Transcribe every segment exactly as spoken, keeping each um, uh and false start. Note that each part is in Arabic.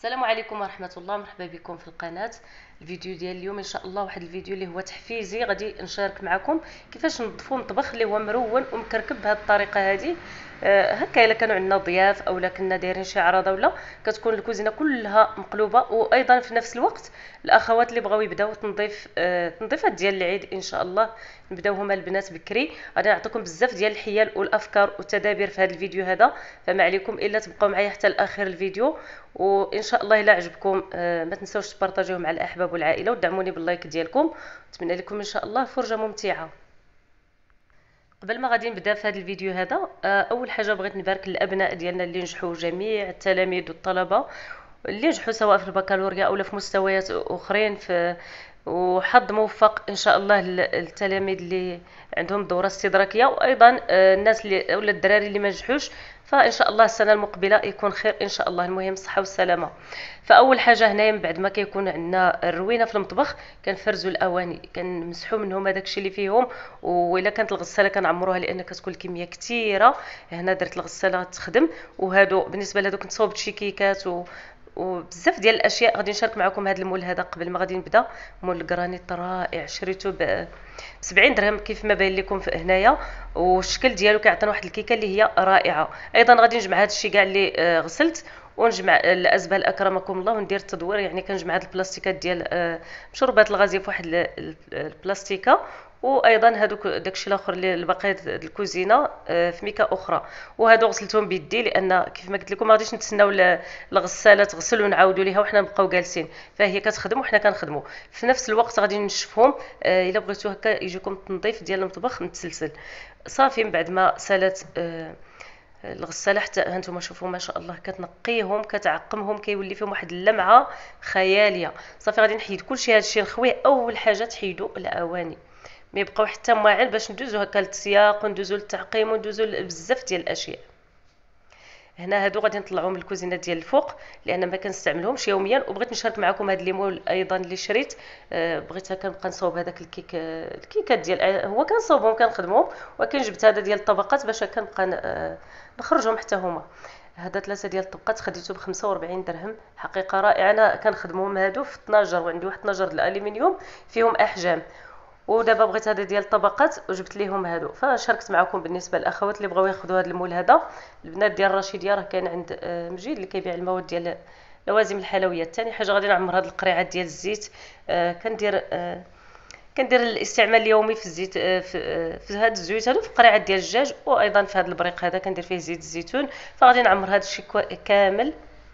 السلام عليكم ورحمه الله. مرحبا بكم في القناه. الفيديو ديال اليوم ان شاء الله واحد الفيديو اللي هو تحفيزي، غادي نشارك معكم كيفاش نضفوا مطبخ اللي هو مرون ومكركب بهذه الطريقه هذه. آه هكا الا كانوا عندنا ضياف اولا كنا دايرين شي عرضه ولا كتكون الكوزينه كلها مقلوبه. وايضا في نفس الوقت الاخوات اللي بغاو يبداو تنظيف آه تنظيفات ديال العيد ان شاء الله نبداو هما البنات بكري. غادي نعطيكم بزاف ديال الحيل والافكار والتدابير في هذا الفيديو هذا، فما عليكم الا تبقاو معايا حتى لاخر الفيديو. وان شاء الله الا عجبكم آه ما تنساوش تبارطاجيوه مع الاحباب والعائله ودعموني باللايك ديالكم. نتمنى لكم ان شاء الله فرجه ممتعه. قبل ما غادي نبدا في هذا الفيديو هذا، آه اول حاجه بغيت نبارك الابناء ديالنا اللي نجحوا، جميع التلاميذ والطلبه اللي نجحوا سواء في البكالوريا اولا في مستويات اخرين. في وحظ موفق ان شاء الله للتلاميذ اللي عندهم دوره استدراكيه، وايضا الناس اللي ولا الدراري اللي ما نجحوش فان شاء الله السنه المقبله يكون خير ان شاء الله. المهم الصحه والسلامه. فاول حاجه هنايا من بعد ما كيكون عندنا الروينه في المطبخ كنفرزوا الاواني، كنمسحوا منهم هذاك الشيء اللي فيهم. والا كانت الغساله كنعمروها لان كتكون الكميه كثيره. هنا درت الغساله تخدم. وهادو بالنسبه لهادوك نصوبت شي كيكات و وبزاف ديال الاشياء غادي نشارك معكم هذا المول هذا. قبل ما غادي نبدا، مول الكرانيت رائع، شريته ب سبعين درهم كيف ما باين لكم هنايا، والشكل ديالو كيعطينا واحد الكيكه اللي هي رائعه. ايضا غادي نجمع هذا الشيء كاع اللي غسلت ونجمع الازبال اكرمكم الله وندير التدوير. يعني كنجمع هاد البلاستيكات ديال مشروبات الغازيه في واحد البلاستيكه، وايضا هذوك داكشي الاخر اللي الباقي الكوزينه في ميكا اخرى. وهادو غسلتهم بيدي لان كيف ما قلت لكم ما غاديش نتسناو الغساله تغسل ونعاودوا ليها وحنا نبقاو جالسين، فهي كتخدم وحنا كنخدموا في نفس الوقت. غادي نشفهم الا بغيتوا هكا يجيكم التنظيف ديال المطبخ متسلسل. صافي من بعد ما سالت الغساله حتى هانتوما شوفوا ما شاء الله كتنقيهم كتعقمهم كيولي فيهم واحد اللمعه خياليه. صافي غادي نحيد كلشي هادشي نخويه. اول حاجه تحيدوا الاواني، ما يبقاو حتى مواعن باش ندوزو هكا للتسياق وندوزو للتعقيم وندوزو بزاف ديال الاشياء. هنا هادو غادي نطلعوهم من الكوزينه ديال الفوق لان ما كنستعملهمش يوميا. وبغيت نشارك معكم هاد ليمول ايضا اللي شريت. آه بغيت هكا نبقى نصاوب هذاك الكيك آه الكيكات ديال آه هو كنصاوبهم كنخدمهم، ولكن جبت هذا ديال الطبقات باش هكا نبقى آه نخرجهم حتى هما. هذا ثلاثه ديال الطبقات خديته ب خمسة وأربعين درهم، حقيقه رائعه. انا كنخدمهم هادو في اثناش وعندي واحد اثناش الالومنيوم فيهم احجام. ودابا بغيت هذا ديال الطبقات وجبت ليهم هادو، فشاركت معكم بالنسبه للاخوات اللي بغاو ياخذوا هذا المول هذا. البنات ديال رشيديه راه كاين عند مجيد اللي كيبيع المواد ديال لوازم الحلويات. ثاني حاجه غادي نعمر هاد القريعات ديال الزيت. آه كندير آه كندير الاستعمال اليومي في الزيت آه في, آه في هاد الزيوت هادو في قريعات ديال الدجاج، وايضا في هاد البريق هذا كندير فيه زيت الزيتون. فغادي نعمر هاد الشيء كامل.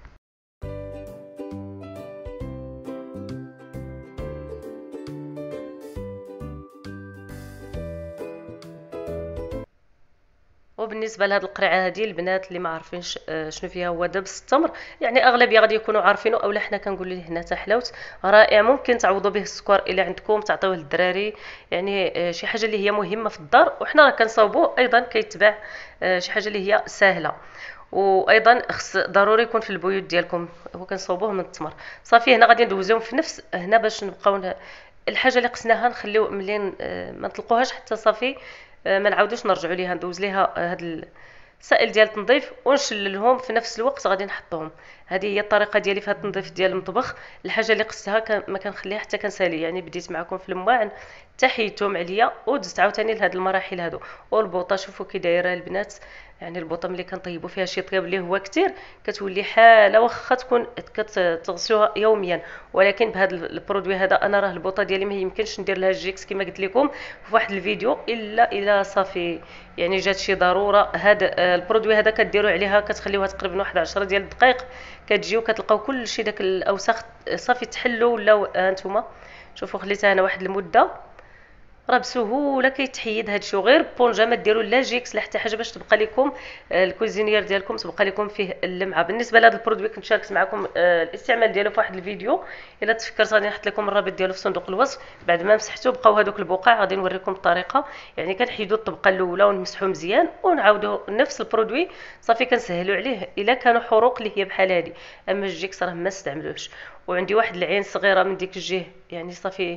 وبالنسبه لهاد القرعه هذه البنات اللي ما عارفينش شنو فيها هو دبس التمر، يعني اغلبيه غادي يكونوا عارفينه اولا حنا كنقول ليه هنا تحلاوت رائع. ممكن تعوضوا به السكر الا عندكم تعطيوه للدراري، يعني شي حاجه اللي هي مهمه في الدار وحنا راه كنصاوبوه. ايضا كيتباع شي حاجه اللي هي سهله، وايضا خص ضروري يكون في البيوت ديالكم. هو كنصاوبوه من التمر. صافي هنا غادي ندوزوهم في نفس هنا باش نبقاو الحاجه اللي قسناها نخليو ملي ما نطلقوهاش حتى صافي ما نعاودوش نرجعوا ليها. ندوز ليها هاد السائل ديال التنظيف ونشللهم في نفس الوقت غادي نحطهم. هذه هي الطريقه ديالي في هذا التنظيف ديال المطبخ. الحاجه اللي قستها ما كنخليها حتى كنسالي، يعني بديت معكم في المواعن تحيتهم عليا ودزت عاوتاني لهاد المراحل هادو. والبوطه شوفوا كي دايره البنات، يعني البوطه ملي كنطيبوا فيها شي طياب اللي هو كتير كتولي حاله واخا تكون كتغسلوها يوميا. ولكن بهذا البرودوي هذا انا راه البوطه ديالي ما يمكنش ندير لها الجيكس كما قلت لكم في واحد الفيديو الا الا صافي يعني جات شي ضروره. هذا البرودوي هذا كديروا عليها كتخليوها تقريبا واحد عشرة ديال الدقائق، كتجيو كتلقاو كلشي داك الاوساخ صافي تحلوا. ولا هانتوما شوفوا خليتها انا واحد المده راه بسهوله كيتحيد هادشي. وغير بونجا ما ديروا لا جيكس لا حتى حاجه باش تبقى لكم الكوزينيير ديالكم تبقى لكم فيه اللمعه. بالنسبه لهذا البرودوي كنت شاركت معكم الاستعمال ديالو في واحد الفيديو، الا تفكرت غادي نحط لكم الرابط ديالو في صندوق الوصف. بعد ما مسحتو بقاو هذوك البقع غادي نوريكم الطريقه. يعني كنحيدوا الطبقه الاولى ونمسحوا مزيان ونعاودوا نفس البرودوي. صافي كنسهلوا عليه الا كانوا حروق اللي هي بحال هذه. اما الجيكس راه ما استعملوش. وعندي واحد العين صغيره من ديك الجهه يعني صافي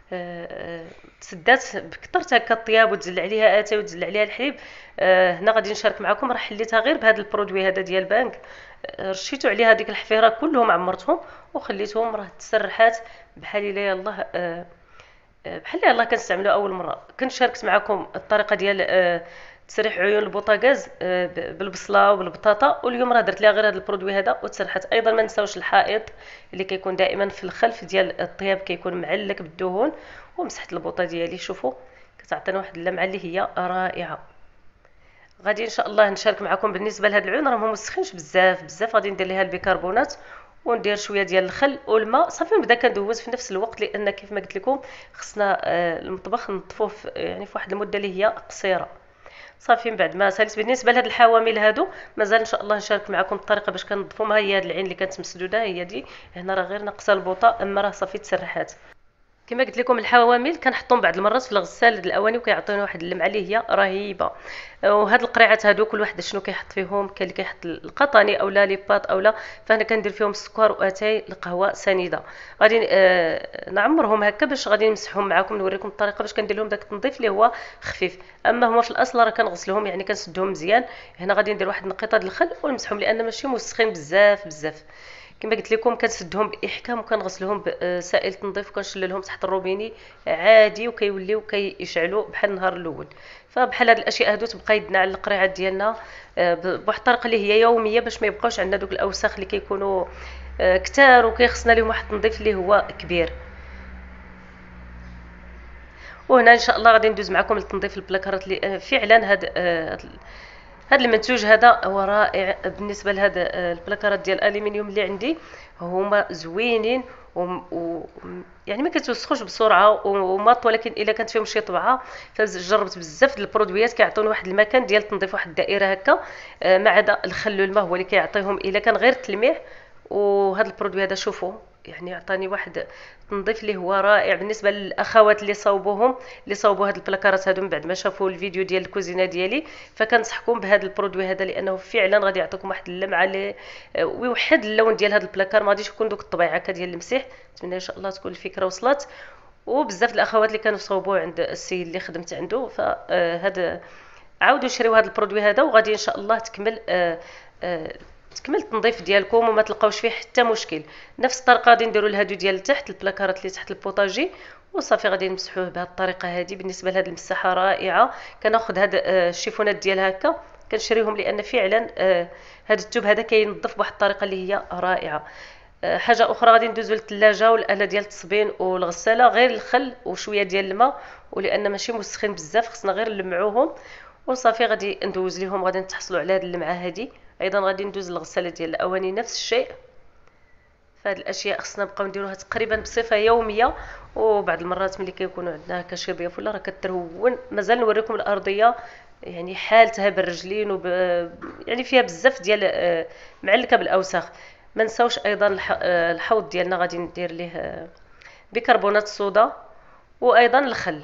تسدات بكثرت هكا الطياب وتزل عليها اتاي وتزل عليها الحليب. هنا غادي نشارك معكم، راه حليتها غير بهذا البرودوي هذا ديال بانك، رشيتو عليها ديك الحفيره كلهم عمرتهم وخليتهم راه تسرحات بحال الا يلاه بحال يلاه كنستعملوها اول مره. كنت شاركت معكم الطريقه ديال تسريح عيون البوطاغاز بالبصله وبالبطاطا، واليوم راه درت لها غير هذا البرودوي هذا وتسرحت. ايضا ما نساوش الحائط اللي كيكون دائما في الخلف ديال الطياب كيكون معلك بالدهون. ومسحت البوطه ديالي، شوفوا كتعطينا واحد اللمعه اللي هي رائعه. غادي ان شاء الله نشارك معكم بالنسبه لهاد العيون، راه ما مسخنش بزاف بزاف. غادي ندير ليها البيكربونات وندير شويه ديال الخل والماء صافي، نبدا كندوز في نفس الوقت، لان كيف ما قلت لكم خصنا المطبخ نطفوه يعني في واحد المده اللي هي قصيره. صافي من بعد ما ساليت. بالنسبه لهاد الحوامل هادو مازال ان شاء الله نشارك معكم الطريقه باش كنظفوهم. ها هي هاد العين اللي كانت مسدوده هي دي، هنا راه غير ناقصه البوطه، اما راه صافي تسرحات. كما قلت لكم الحوامل كنحطهم بعض المرات في الغسال هاد الاواني وكيعطيونا واحد اللمعه اللي هي رهيبه. وهاد القريعات هادو كل واحد شنو كيحط فيهم، كاين اللي كيحط القطاني اولا لي بات اولا، فانا كندير فيهم السكر واتاي القهوه سنيده. غادي آه نعمرهم هكا باش غادي نمسحهم معكم، نوريكم الطريقه باش كندير لهم داك التنظيف اللي هو خفيف. اما هما في الاصل راه كنغسلهم يعني كنسدهم مزيان. هنا غادي ندير واحد النقيطه ديال الخل ونمسحهم لان ماشي مسخين بزاف بزاف. كما قلت لكم كنسدهم باحكام وكنغسلهم بسائل تنظيف وكنشللهم تحت الروبيني عادي وكيوليو كيشعلوا بحال النهار الاول. فبحال هاد الاشياء هادو تبقى يدنا على القريعات ديالنا بواحد الطريقه اللي هي يوميه باش ما يبقاوش عندنا دوك الاوساخ اللي كيكونوا كتار وكيخصنا لهم واحد التنظيف اللي هو كبير. وهنا ان شاء الله غادي ندوز معكم لتنظيف البلاكارات اللي فعلا هاد هذا المنتوج هذا هو رائع. بالنسبه لهذا البلاكارات ديال الالومنيوم اللي عندي هما زوينين و... و... يعني ما كتوسخوش بسرعه وماط، ولكن الا كانت فيهم شي طبعه فجربت بزاف ديال البرودويات كيعطيوني واحد المكان ديال تنظيف واحد الدائره هكا، ما عدا الخل والماء هو اللي كيعطيهم الا كان غير التلميع. وهذا البرودوي هذا شوفوا يعني عطاني واحد التنظيف اللي هو رائع. بالنسبه للاخوات اللي صاوبوهم اللي صاوبوا هاد البلاكارات هادو من بعد ما شافوا الفيديو ديال الكوزينه ديالي، فكنصحكم بهذا البرودوي هذا لانه فعلا غادي يعطيكم واحد اللمعه اللي ويوحد اللون ديال هذا البلاكار، ما غاديش يكون دوك الطبيعه هكا ديال المسيح. نتمنى ان شاء الله تكون الفكره وصلت. وبزاف الاخوات اللي كانوا صاوبوه عند السيد اللي خدمت عنده، فهذا عاودوا شريوا هذا البرودوي هذا وغادي ان شاء الله تكمل آآ آآ تكمل التنظيف ديالكم وما تلقاوش فيه حتى مشكل. نفس الطريقه غادي نديروا لهادو ديال التحت البلاكارات اللي تحت البوطاجي وصافي غادي نمسحوه بهذه الطريقه هذه. بالنسبه لهذه المساحه رائعه، كناخذ هاد الشيفونات ديال هكا كنشريهم لان فعلا هذا التوب هذا كينظف بواحد الطريقه اللي هي رائعه. حاجه اخرى غادي ندوزو للثلاجه والاله ديال التصبين والغساله، غير الخل وشويه ديال الماء، ولان ماشي مسخين بزاف خصنا غير نلمعوهم وصافي غادي ندوز ليهم غادي نتحصلوا على هذه اللمعه هذه. ايضا غادي ندوز للغساله ديال الاواني نفس الشيء. فهاد الاشياء خصنا نبقاو نديروها تقريبا بصفه يوميه، وبعض المرات ملي كيكونوا عندنا هكا شي ضيوف ولا راه كترون. مازال نوريكم الارضيه يعني حالتها بالرجلين وب... يعني فيها بزاف ديال معلكه بالاوساخ. ما نساوش ايضا الحوض ديالنا غادي ندير ليه بيكربونات الصودا وايضا الخل.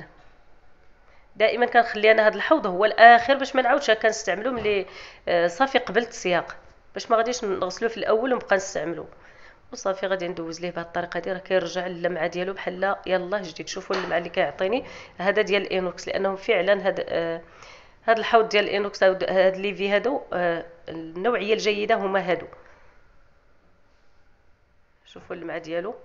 دائما كنخلي انا هذا الحوض هو الاخر باش ما نعاودش كنستعملو ملي صافي قبلت السياق، باش ما غاديش نغسلوه في الاول ونبقى نستعملو. وصافي غادي ندوز ليه بهذه الطريقه هذه، راه كيرجع اللمعه ديالو بحال يلاه جديد. شوفوا اللمعه اللي كيعطيني هذا ديال الانوكس، لانه فعلا هذا آه هذا الحوض ديال الانوكس هاد ليفي هادو آه النوعيه الجيده هما هادو. شوفوا اللمعه ديالو.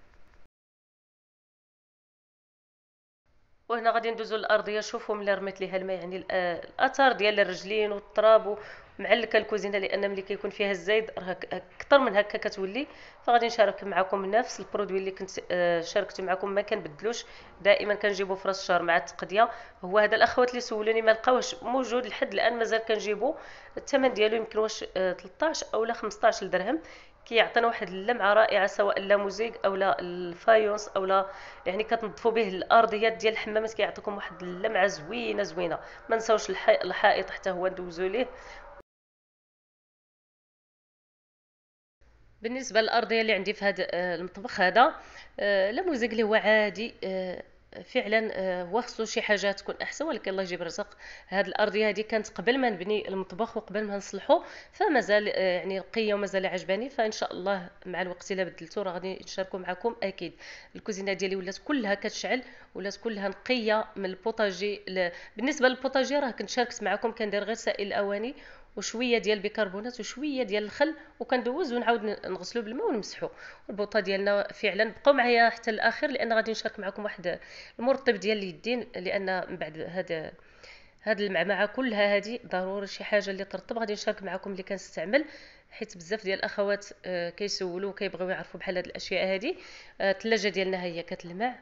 وهنا غادي ندوزو للارضيه. شوفوا ملي رميت ليها الماء يعني الاثار ديال الرجلين والتراب ومعلكه الكوزينه، لان ملي كيكون فيها الزايد راه اكثر من هكا كتولي. فغادي نشارك معكم نفس البرودوي اللي كنت شاركت معكم ما كنبدلوش، دائما كنجيبو في راس الشهر مع التقضيه. هو هذا الاخوات اللي سولوني ما لقاوش موجود لحد الان، مازال كنجيبو. الثمن ديالو يمكن واش ثلاثطاش اولا خمسطاش درهم. كيعطينا واحد اللمعه رائعه سواء اللاموزيك اولا الفايونس اولا يعني كتنظفوا به الارضيات ديال الحمامات، كيعطيكم واحد اللمعه زوينه زوينه. ما نساوش الحائط حتى هو ندوزو ليه. بالنسبه للارضيه اللي عندي في هذا المطبخ هذا لاموزيك اللي هو عادي فعلا آه، هو خصو شي حاجه تكون احسن، ولكن الله يجيب الرزق. هاد الارضيه هذه كانت قبل ما نبني المطبخ وقبل ما نصلحو، فمازال آه، يعني نقيه ومازال عجباني. فان شاء الله مع الوقت الا بدلته راه غادي نشاركو معكم اكيد. الكوزينه ديالي ولات كلها كتشعل، ولات كلها نقيه من البوطاجي ل... بالنسبه للبوطاجي راه كنت شاركت معكم كندير غير سائل الاواني وشويه ديال البيكربونات وشويه ديال الخل، وكندوز ونعاود نغسلو بالماء ونمسحو. البوطه ديالنا فعلا بقاو معايا حتى الاخر، لان غادي نشارك معكم واحد المرطب ديال اليدين، لان من بعد هذا هاد المعمعه كلها هذه ضروري شي حاجه اللي ترطب. غادي نشارك معكم اللي كنستعمل، حيت بزاف ديال الاخوات آه، كيسولوا وكيبغيو يعرفوا بحال هاد الاشياء هذه. آه، الثلاجه ديالنا هي كتلمع،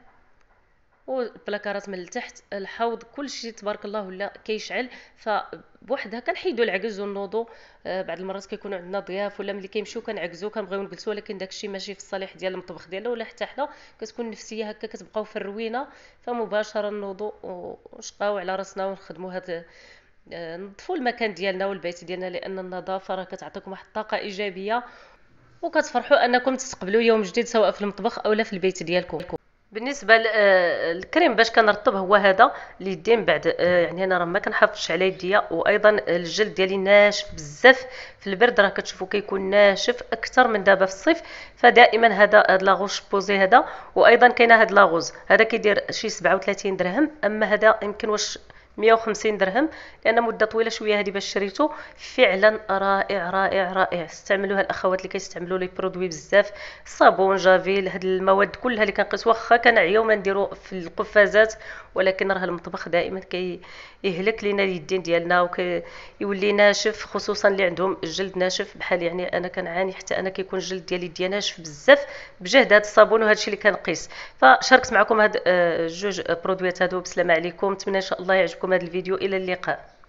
والبلاكارات من التحت، الحوض، كل شيء تبارك الله ولا كيشعل. فبوحدها كنحيدوا العجز والنوضو. آه، بعض المرات كيكونوا عندنا ضياف ولا ملي كيمشيو كنعكزوا كنبغيو نجلسوا، ولكن داكشي ماشي في الصالح ديال المطبخ ديالنا ولا حتى حنا. كتكون نفسيه هكا كتبقاو في الروينه، فمباشره نوضوا ونشقاو على راسنا ونخدموا هذا، آه، نظفوا المكان ديالنا والبيت ديالنا، لان النظافه راه كتعطيكم واحد الطاقه ايجابيه، وكتفرحوا انكم تستقبلوا يوم جديد سواء في المطبخ او لا في البيت ديالكم. بالنسبه للكريم باش كنرطب هو هذا اليدين بعد، آه، يعني انا راه ما كنحافظش على يديا، وايضا الجلد ديالي ناشف بزاف في البرد، راه كتشوفوا كيكون ناشف اكثر من دابا في الصيف. فدائما هذا هاد لاغوش بوزي هذا، وايضا كاينه هاد لاغوز هذا كيدير شي سبعة وثلاثين درهم، اما هذا يمكن واش مية وخمسين درهم، لان مده طويله شويه هذه باش شريته. فعلا رائع رائع رائع، استعملوها الاخوات اللي كيستعملوا لي برودوي بزاف، صابون جافيل، هاد المواد كلها اللي كنقيس. واخا كنعياو ما نديرو في القفازات، ولكن راه المطبخ دائما كيهلك لينا اليدين ديالنا وكيولي ناشف، خصوصا اللي عندهم الجلد ناشف بحال يعني انا كنعاني. حتى انا كيكون الجلد ديالي يديا ناشف بزاف بجهد هاد الصابون وهذا الشيء اللي كنقيس. فشاركت معكم هاد آه، جوج برودويات هادو. بسلامه عليكم، نتمنى ان شاء الله يعجبكم هذا الفيديو. الى اللقاء.